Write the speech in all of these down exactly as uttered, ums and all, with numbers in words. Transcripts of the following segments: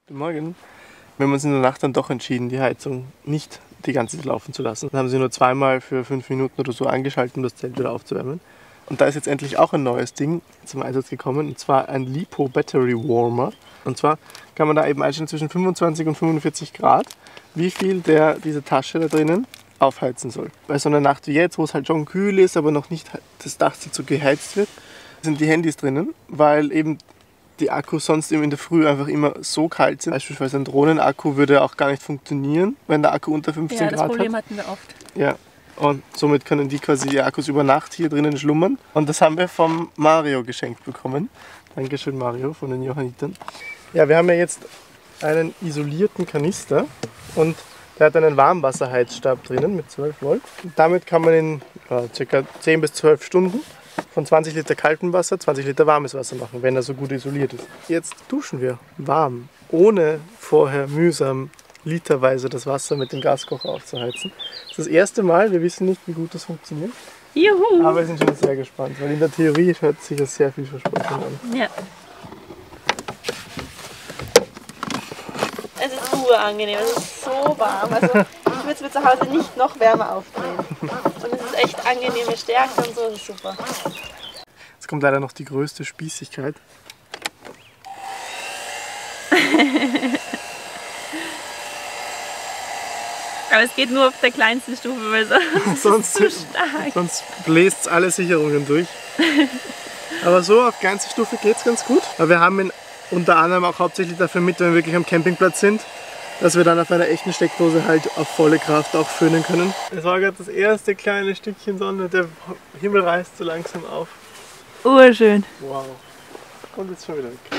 Guten Morgen. Wir haben uns in der Nacht dann doch entschieden, die Heizung nicht die ganze Zeit laufen zu lassen. Dann haben sie nur zweimal für fünf Minuten oder so angeschaltet, um das Zelt wieder aufzuwärmen. Und da ist jetzt endlich auch ein neues Ding zum Einsatz gekommen, und zwar ein Lipo Battery Warmer. Und zwar kann man da eben einstellen zwischen fünfundzwanzig und fünfundvierzig Grad, wie viel der diese Tasche da drinnen aufheizen soll. Bei so einer Nacht wie jetzt, wo es halt schon kühl ist, aber noch nicht das Dach so geheizt wird, sind die Handys drinnen, weil eben die Akkus sonst in der Früh einfach immer so kalt sind. Beispielsweise ein Drohnenakku würde auch gar nicht funktionieren, wenn der Akku unter fünfzehn Grad hat. Ja, das Problem hatten wir oft. Ja, und somit können die quasi die Akkus über Nacht hier drinnen schlummern. Und das haben wir vom Mario geschenkt bekommen. Dankeschön Mario von den Johannitern. Ja, wir haben ja jetzt einen isolierten Kanister und der hat einen Warmwasserheizstab drinnen mit zwölf Volt. Und damit kann man in ja, ca. zehn bis zwölf Stunden von zwanzig Liter kaltem Wasser zwanzig Liter warmes Wasser machen, wenn er so gut isoliert ist. Jetzt duschen wir warm, ohne vorher mühsam literweise das Wasser mit dem Gaskocher aufzuheizen. Das ist das erste Mal, wir wissen nicht, wie gut das funktioniert. Juhu! Aber wir sind schon sehr gespannt, weil in der Theorie hört sich das sehr vielversprechend an. Ja. Es ist urangenehm, es ist so warm. Also ich würde es mir zu Hause nicht noch wärmer aufdrehen. Und es ist echt angenehme Stärke und so, das ist super. Jetzt kommt leider noch die größte Spießigkeit. Aber es geht nur auf der kleinsten Stufe, weil sonst, sonst ist es zu stark. Sonst bläst es alle Sicherungen durch. Aber so auf kleinster Stufe geht es ganz gut. Aber wir haben ihn unter anderem auch hauptsächlich dafür mit, wenn wir wirklich am Campingplatz sind, dass wir dann auf einer echten Steckdose halt auf volle Kraft auch föhnen können. Es war gerade das erste kleine Stückchen Sonne, der Himmel reißt so langsam auf. Urschön. Wow. Und jetzt schon wieder weg.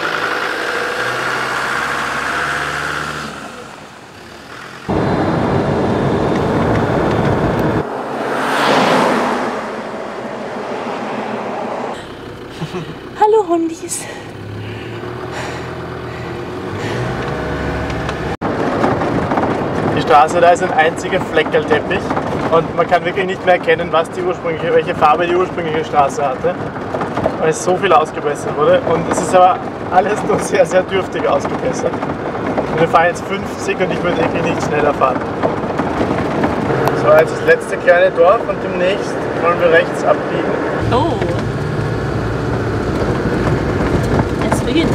Hallo Hundis. Die Straße da ist ein einziger Fleckerlteppich und man kann wirklich nicht mehr erkennen, was die ursprüngliche, welche Farbe die ursprüngliche Straße hatte, weil es so viel ausgebessert wurde. Und es ist aber alles nur sehr, sehr dürftig ausgebessert. Und wir fahren jetzt fünfzig und ich würde wirklich nicht schneller fahren. So, jetzt das letzte kleine Dorf und demnächst wollen wir rechts abbiegen. Oh. Es beginnt.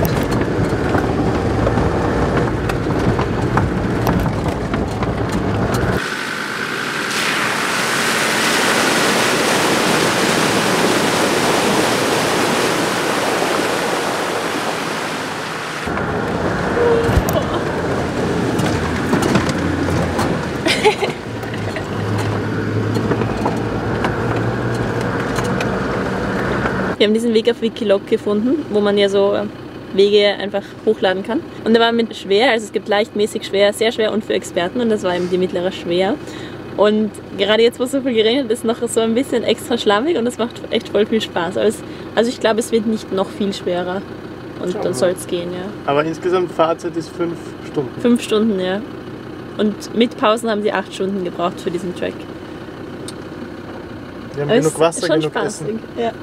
Wir haben diesen Weg auf Wikiloc gefunden, wo man ja so Wege einfach hochladen kann. Und der war mit schwer, also es gibt leicht, mäßig, schwer, sehr schwer und für Experten, und das war eben die mittlere schwer. Und gerade jetzt, wo es so viel geregnet ist, noch so ein bisschen extra schlammig und das macht echt voll viel Spaß. Also ich glaube, es wird nicht noch viel schwerer und dann soll es gehen, ja. Aber insgesamt Fahrzeit ist fünf Stunden. Fünf Stunden, ja. Und mit Pausen haben sie acht Stunden gebraucht für diesen Track. Wir haben Aber genug Wasser, schon genug spaßig. Essen. Ja.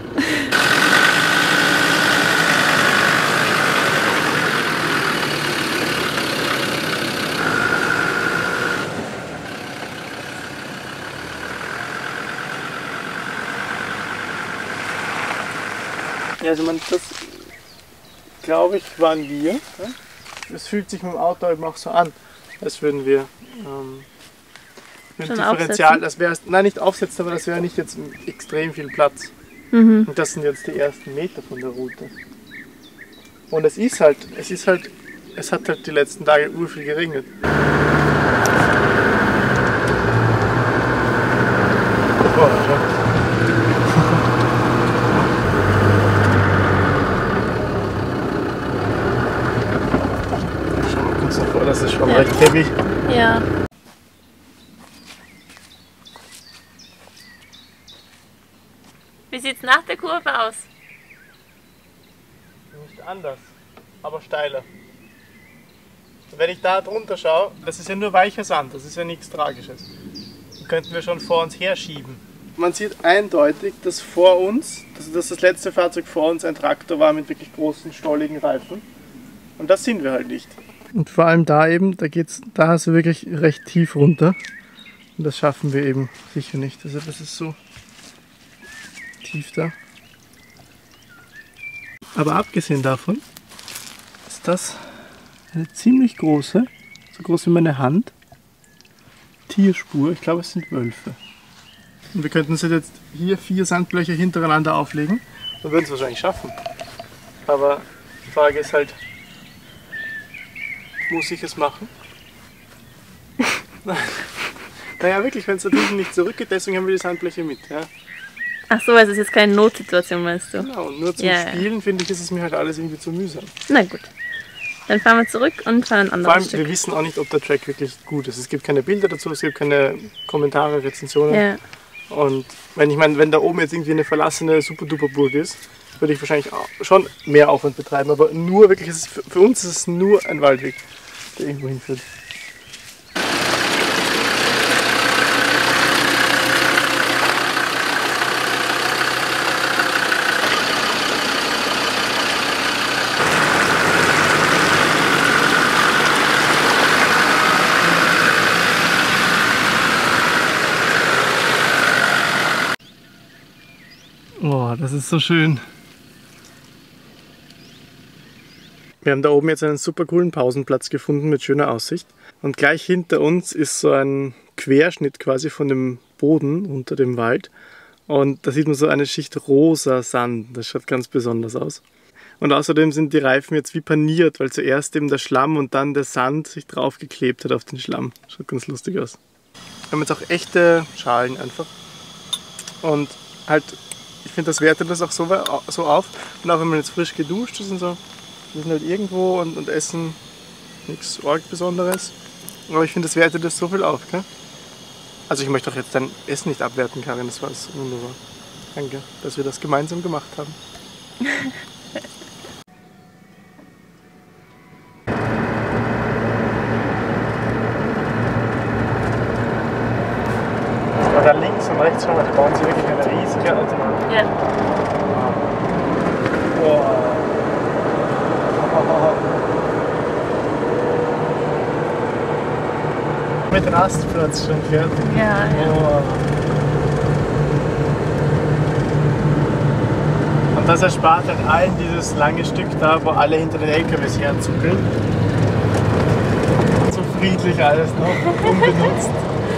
Ja, also man, das glaube ich waren wir. Es fühlt sich mit dem Auto eben auch so an, als würden wir ähm, mit dem Differential, das wäre, nein nicht aufsetzen, aber das wäre nicht jetzt extrem viel Platz. Mhm. Und das sind jetzt die ersten Meter von der Route. Und es ist halt, es ist halt, es hat halt die letzten Tage urviel geregnet. Oh, ja. Das ist schon ja. recht heavy. Ja. Wie sieht es nach der Kurve aus? Nicht anders, aber steiler. Wenn ich da drunter schaue, das ist ja nur weicher Sand, das ist ja nichts Tragisches. Den könnten wir schon vor uns herschieben. Man sieht eindeutig, dass vor uns, dass das letzte Fahrzeug vor uns ein Traktor war mit wirklich großen, stolligen Reifen. Und das sind wir halt nicht. Und vor allem da eben, da geht's, da hast du wirklich recht tief runter. Und das schaffen wir eben sicher nicht. Also das ist so tief da. Aber abgesehen davon ist das eine ziemlich große, so groß wie meine Hand, Tierspur. Ich glaube, es sind Wölfe. Und wir könnten uns jetzt hier vier Sandblöcher hintereinander auflegen und würden es wahrscheinlich schaffen. Aber die Frage ist halt, muss ich es machen? Naja, wirklich, wenn es da drüben nicht zurückgeht, deswegen haben wir die Sandbleche mit. Ja. Ach so, also es ist jetzt keine Notsituation, meinst du? Genau, und nur zum Ja, Spielen, ja. finde ich, ist es mir halt alles irgendwie zu mühsam. Na gut. Dann fahren wir zurück und fahren ein anderes Vor allem, Stück. wir wissen auch nicht, ob der Track wirklich gut ist. Es gibt keine Bilder dazu, es gibt keine Kommentare, Rezensionen. Ja. Und wenn ich meine, wenn da oben jetzt irgendwie eine verlassene Super-Duper-Burg ist, würde ich wahrscheinlich auch schon mehr Aufwand betreiben. Aber nur wirklich, ist es, für uns ist es nur ein Waldweg, der irgendwo hinführt. Oh, das ist so schön. Wir haben da oben jetzt einen super coolen Pausenplatz gefunden mit schöner Aussicht. Und gleich hinter uns ist so ein Querschnitt quasi von dem Boden unter dem Wald. Und da sieht man so eine Schicht rosa Sand. Das schaut ganz besonders aus. Und außerdem sind die Reifen jetzt wie paniert, weil zuerst eben der Schlamm und dann der Sand sich draufgeklebt hat auf den Schlamm. Schaut ganz lustig aus. Wir haben jetzt auch echte Schalen einfach. Und halt, ich finde, das wertet das auch so, so auf. Und auch wenn man jetzt frisch geduscht ist und so, wir sind halt irgendwo und, und essen nichts arg Besonderes. Aber ich finde, das wertet das so viel auf, gell? Also ich möchte doch jetzt dein Essen nicht abwerten, Karin, das war wunderbar. Danke, dass wir das gemeinsam gemacht haben. Da links und rechts schon mal, die bauen sie wirklich eine riesige Autobahn. Ja. Wow. Mit Rastplatz schon fertig. Ja, ja. Wow. Und das erspart halt allen dieses lange Stück da, wo alle hinter den L K Ws herzuckeln. So friedlich alles noch, unbenutzt.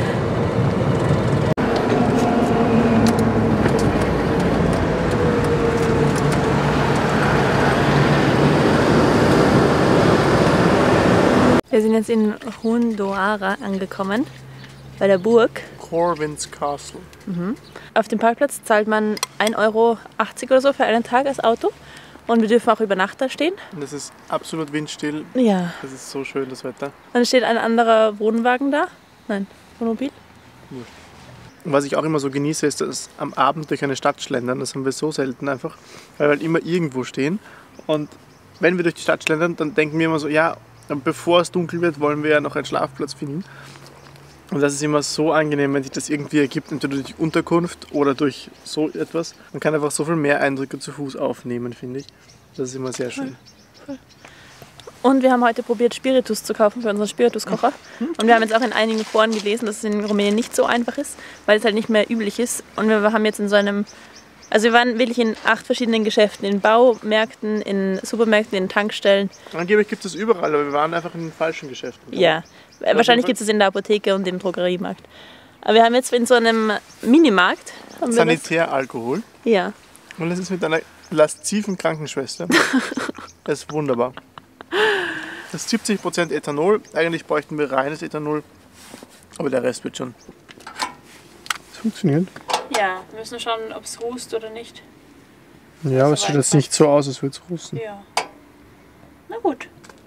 Wir sind jetzt in Hundoara angekommen, bei der Burg. Corvin's Castle. Mhm. Auf dem Parkplatz zahlt man ein Euro achtzig oder so für einen Tag als Auto. Und wir dürfen auch über Nacht da stehen. Und es ist absolut windstill. Ja. Es ist so schön, das Wetter. Dann steht ein anderer Wohnwagen da. Nein, Wohnmobil. Und was ich auch immer so genieße, ist das am Abend durch eine Stadt schlendern. Das haben wir so selten einfach, weil wir halt immer irgendwo stehen. Und wenn wir durch die Stadt schlendern, dann denken wir immer so, ja, bevor es dunkel wird, wollen wir ja noch einen Schlafplatz finden. Und das ist immer so angenehm, wenn sich das irgendwie ergibt, entweder durch Unterkunft oder durch so etwas. Man kann einfach so viel mehr Eindrücke zu Fuß aufnehmen, finde ich. Das ist immer sehr schön. Und wir haben heute probiert, Spiritus zu kaufen für unseren Spirituskocher. Und wir haben jetzt auch in einigen Foren gelesen, dass es in Rumänien nicht so einfach ist, weil es halt nicht mehr üblich ist. Und wir haben jetzt in so einem... Also wir waren wirklich in acht verschiedenen Geschäften, in Baumärkten, in Supermärkten, in Tankstellen. Angeblich gibt es überall, aber wir waren einfach in den falschen Geschäften. Ja, ja wahrscheinlich gibt es in der Apotheke und im Drogeriemarkt. Aber wir haben jetzt in so einem Minimarkt... Sanitäralkohol. Ja. Und es ist mit einer lasziven Krankenschwester. Das ist wunderbar. Das ist siebzig Prozent Ethanol. Eigentlich bräuchten wir reines Ethanol, aber der Rest wird schon. Das funktioniert. Ja, wir müssen schauen, ob es rußt oder nicht. Ja, aber es sieht jetzt nicht so aus, als würde es rusten. Ja. Na gut.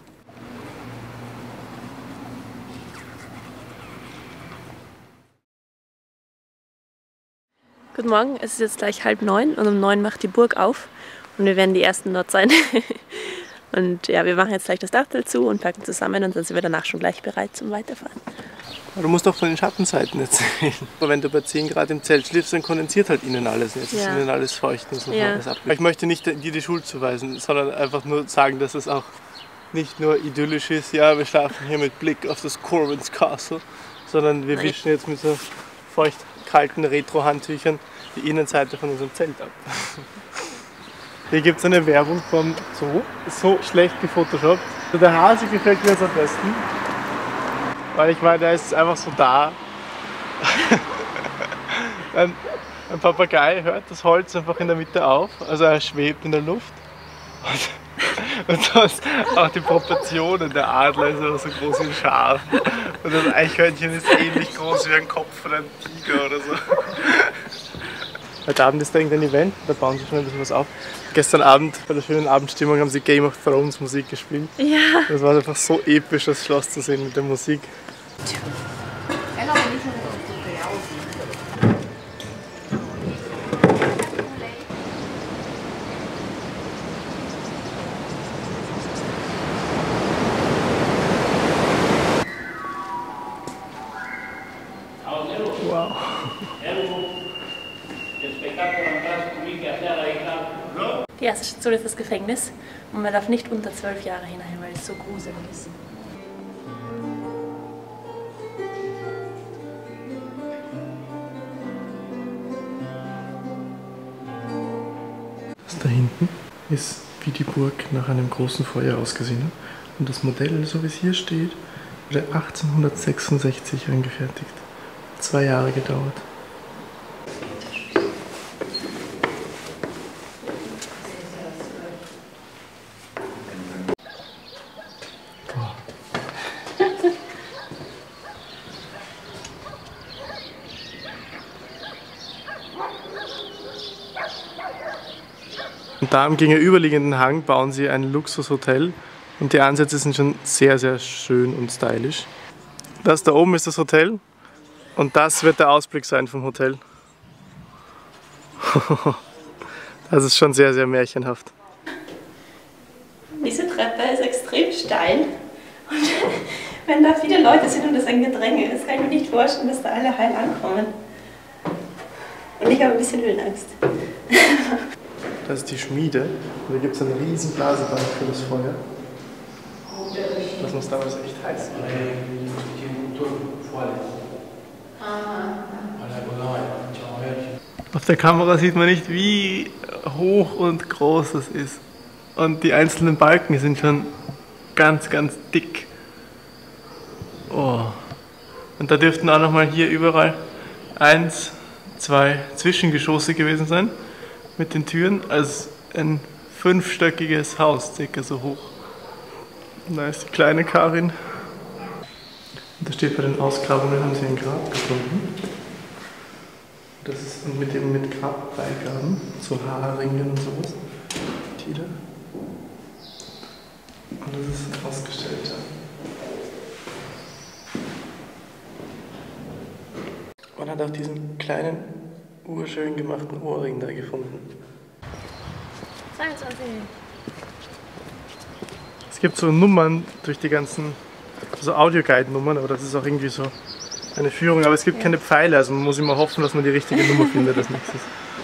Guten Morgen, es ist jetzt gleich halb neun und um neun macht die Burg auf und wir werden die Ersten dort sein. Und ja, wir machen jetzt gleich das Dachtel zu und packen zusammen und dann sind wir danach schon gleich bereit zum Weiterfahren. Du musst auch von den Schattenseiten erzählen. Aber wenn du bei zehn Grad im Zelt schläfst, dann kondensiert halt innen alles. Jetzt ist Ja. innen alles feucht. Das muss man Ja. alles ab. Ich möchte nicht dir die Schuld zuweisen, sondern einfach nur sagen, dass es auch nicht nur idyllisch ist, ja, wir schlafen hier mit Blick auf das Corwins Castle, sondern wir wischen jetzt mit so feucht kalten Retro-Handtüchern die Innenseite von unserem Zelt ab. Hier gibt es eine Werbung vom Zoo, so schlecht gefotoshoppt. Der Hase gefällt mir jetzt am besten, weil ich meine, der ist einfach so da. ein, ein Papagei hört das Holz einfach in der Mitte auf, also er schwebt in der Luft. Und, und das, auch die Proportionen, der Adler ist aber so groß wie ein Schaf. Und das Eichhörnchen ist ähnlich groß wie ein Kopf von einem Tiger oder so. Heute Abend ist da irgendein Event, da bauen sie schon ein bisschen was auf. Gestern Abend bei der schönen Abendstimmung haben sie Game of Thrones Musik gespielt. Ja. Das war einfach so episch, das Schloss zu sehen mit der Musik. Wow. Die erste Station ist das Gefängnis und man darf nicht unter zwölf Jahre hinein, weil es so gruselig ist. Das da hinten ist, wie die Burg nach einem großen Feuer ausgesehen hat. Und das Modell, so wie es hier steht, wurde achtzehnhundertsechsundsechzig angefertigt. Zwei Jahre gedauert. Und da am gegenüberliegenden Hang bauen sie ein Luxushotel und die Ansätze sind schon sehr, sehr schön und stylisch. Das da oben ist das Hotel und das wird der Ausblick sein vom Hotel. Das ist schon sehr, sehr märchenhaft. Diese Treppe ist extrem steil und wenn da viele Leute sind und es ein Gedränge ist, kann ich mir nicht vorstellen, dass da alle heil ankommen. Und ich habe ein bisschen Höhenangst. Das ist die Schmiede und da gibt es eine riesen Blasebank für das Feuer. Das muss damals echt heiß sein. Auf der Kamera sieht man nicht, wie hoch und groß es ist. Und die einzelnen Balken sind schon ganz, ganz dick. Oh. Und da dürften auch nochmal hier überall eins, zwei Zwischengeschosse gewesen sein. Mit den Türen, als ein fünfstöckiges Haus, circa so hoch. Und da ist die kleine Karin. Und da steht, bei den Ausgrabungen haben sie ein Grab gefunden. Das ist mit eben mit Grabbeigaben, so Haarringen und sowas. Die da. Und das ist ausgestellt. Man hat auch diesen kleinen, urschön gemachten Ohrring da gefunden. zweiundzwanzig. Es gibt so Nummern durch die ganzen, so Audioguide-Nummern, aber das ist auch irgendwie so eine Führung. Aber es gibt ja keine Pfeile, also man muss immer hoffen, dass man die richtige Nummer findet als nächstes.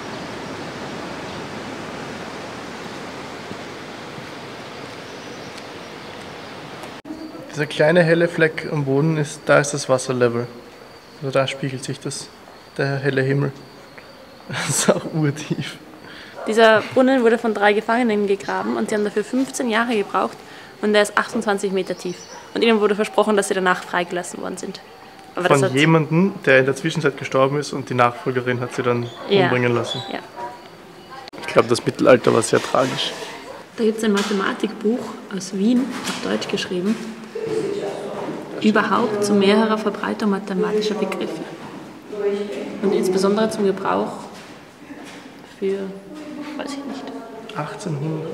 Dieser kleine helle Fleck am Boden, ist, da ist das Wasserlevel. Also da spiegelt sich das, der helle Himmel. Das ist auch urtief. Dieser Brunnen wurde von drei Gefangenen gegraben und sie haben dafür fünfzehn Jahre gebraucht und der ist achtundzwanzig Meter tief. Und ihnen wurde versprochen, dass sie danach freigelassen worden sind. Aber von das hat jemandem, der in der Zwischenzeit gestorben ist und die Nachfolgerin hat sie dann ja. umbringen lassen. Ja. Ich glaube, das Mittelalter war sehr tragisch. Da gibt es ein Mathematikbuch aus Wien, auf Deutsch geschrieben, überhaupt zu mehrerer Verbreitung mathematischer Begriffe. Und insbesondere zum Gebrauch für, weiß ich nicht. achtzehnhundertdrei.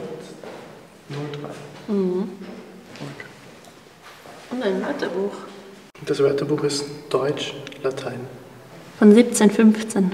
Mhm. Okay. Und ein Wörterbuch. Das Wörterbuch ist Deutsch, Latein. Von siebzehnhundertfünfzehn.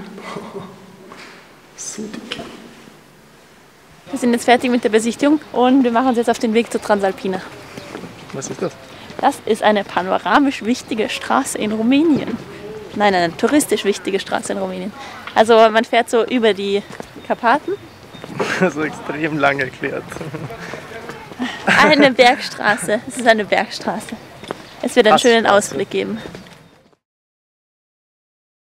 So dick. Wir sind jetzt fertig mit der Besichtigung und wir machen uns jetzt auf den Weg zur Transalpina. Was ist das? Das ist eine panoramisch wichtige Straße in Rumänien. Nein, eine touristisch wichtige Straße in Rumänien. Also man fährt so über die Karpaten. Das ist extrem lang erklärt. Eine Bergstraße. Es ist eine Bergstraße. Es wird einen schönen Passstraße. Ausblick geben.